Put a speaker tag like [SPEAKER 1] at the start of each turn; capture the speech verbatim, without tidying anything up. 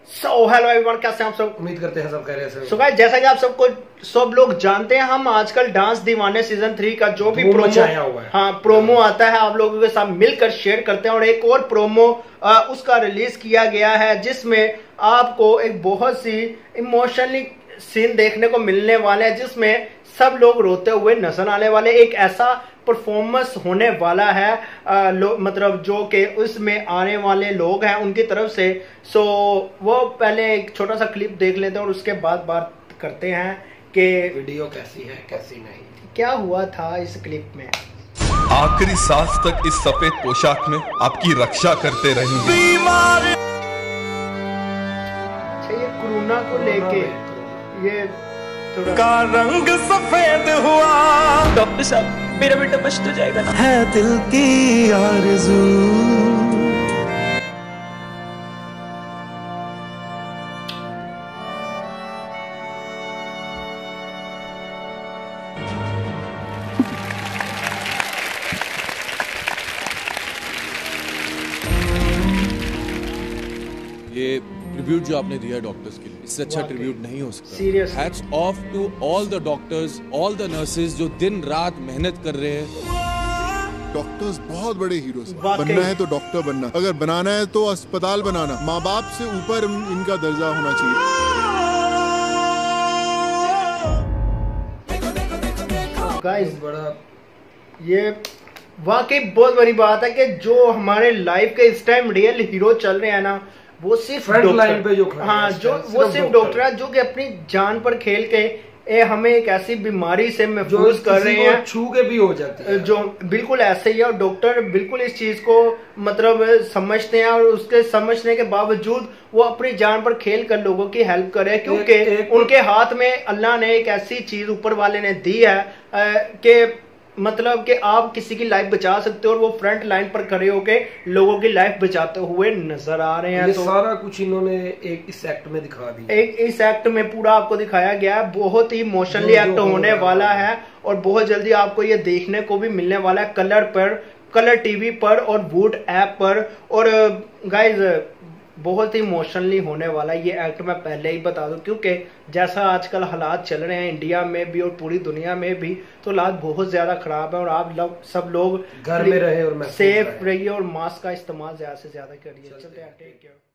[SPEAKER 1] So hello everyone, कैसे हैं आप सब?
[SPEAKER 2] उम्मीद करते हैं सब कह रहे हैं।
[SPEAKER 1] सो गाइस, जैसा कि आप सबको सब लोग जानते हैं, हम आजकल डांस दीवाने सीजन थ्री का जो भी प्रोमो
[SPEAKER 2] हुआ है।
[SPEAKER 1] हाँ प्रोमो आता है आप लोगों के साथ मिलकर शेयर करते हैं। और एक और प्रोमो आ, उसका रिलीज किया गया है जिसमें आपको एक बहुत सी इमोशनली सीन देखने को मिलने वाले हैं, जिसमें सब लोग रोते हुए नजर आने वाले। एक ऐसा परफॉर्मेंस होने वाला है आ, लो, मतलब जो कि उसमें आने वाले लोग हैं उनकी तरफ से। सो वो पहले एक छोटा सा क्लिप देख लेते हैं और उसके बाद बात करते हैं कि
[SPEAKER 2] वीडियो कैसी है कैसी नहीं,
[SPEAKER 1] क्या हुआ था इस क्लिप में।
[SPEAKER 3] आखिरी सांस तक इस सफेद पोशाक में आपकी रक्षा करते रहेंगे।
[SPEAKER 1] अच्छा, ये कोरोना को लेके ये थोड़ा
[SPEAKER 3] का रंग सफेद हुआ।
[SPEAKER 4] डॉक्टर साहब, मेरा बेटा बच तो जाएगा ना?
[SPEAKER 5] है दिल की आरज़ू।
[SPEAKER 6] ये ट्रिब्यूट जो आपने दिया डॉक्टर्स के लिए, इससे अच्छा ट्रिब्यूट नहीं हो सकता।
[SPEAKER 1] Seriously.
[SPEAKER 6] Hats off to all the doctors, all the nurses जो दिन रात मेहनत कर रहे हैं।
[SPEAKER 7] डॉक्टर्स बहुत बड़े हीरोज हैं।
[SPEAKER 1] वाकई।
[SPEAKER 7] बनना है तो डॉक्टर बनना, अगर बनाना है तो अस्पताल बनाना। माँ बाप से ऊपर इनका दर्जा होना चाहिए।
[SPEAKER 1] गाइस,
[SPEAKER 2] बड़ा
[SPEAKER 1] ये वाकई बहुत बड़ी बात है कि जो हमारे लाइफ के इस टाइम रियल हीरो चल रहे हैं ना, वो सिर्फ
[SPEAKER 2] फ्रंट
[SPEAKER 1] डॉक्टर-
[SPEAKER 2] लाइन पे जो खड़े हैं
[SPEAKER 1] हाँ
[SPEAKER 2] इस
[SPEAKER 1] जो
[SPEAKER 2] टाइम,
[SPEAKER 1] वो
[SPEAKER 2] सिर्फ
[SPEAKER 1] सिर्फ
[SPEAKER 2] डॉक्टर।
[SPEAKER 1] डॉक्टर है जो कि अपनी जान पर खेल के ए, हमें एक ऐसी बीमारी से
[SPEAKER 2] जो
[SPEAKER 1] महफूज कर रहे
[SPEAKER 2] किसी को
[SPEAKER 1] हैं
[SPEAKER 2] छू के भी हो जाती है।
[SPEAKER 1] जो बिल्कुल ऐसे ही है। और डॉक्टर बिल्कुल इस चीज को मतलब समझते हैं और उसके समझने के बावजूद वो अपनी जान पर खेल कर लोगों की हेल्प करे, क्योंकि
[SPEAKER 2] एक- एक-
[SPEAKER 1] उनके हाथ में अल्लाह ने एक ऐसी चीज ऊपर वाले ने दी है अ, कि मतलब कि आप किसी की लाइफ बचा सकते हो। और वो फ्रंट लाइन पर खड़े होके लोगों की लाइफ बचाते हुए नजर आ रहे हैं।
[SPEAKER 2] ये
[SPEAKER 1] तो
[SPEAKER 2] सारा कुछ इन्होंने एक इस एक्ट में दिखा दिया।
[SPEAKER 1] एक इस एक्ट में पूरा आपको दिखाया गया है। बहुत ही इमोशनली
[SPEAKER 2] जो- जो
[SPEAKER 1] एक्ट
[SPEAKER 2] हो
[SPEAKER 1] होने
[SPEAKER 2] रहा
[SPEAKER 1] वाला
[SPEAKER 2] है।
[SPEAKER 1] है और बहुत जल्दी आपको ये देखने को भी मिलने वाला है कलर पर, कलर टीवी पर और वूड ऐप पर। और गाइज बहुत ही इमोशनली होने वाला है ये एक्ट, मैं पहले ही बता दूं, क्योंकि जैसा आजकल हालात चल रहे हैं इंडिया में भी और पूरी दुनिया में भी, तो हालात बहुत ज्यादा खराब है। और आप लोग सब लोग
[SPEAKER 2] घर में रहे और महफूज
[SPEAKER 1] सेफ
[SPEAKER 2] रहे।
[SPEAKER 1] रहिए और मास्क का इस्तेमाल ज्यादा से ज्यादा करिए। चलते हैं, टेक केयर।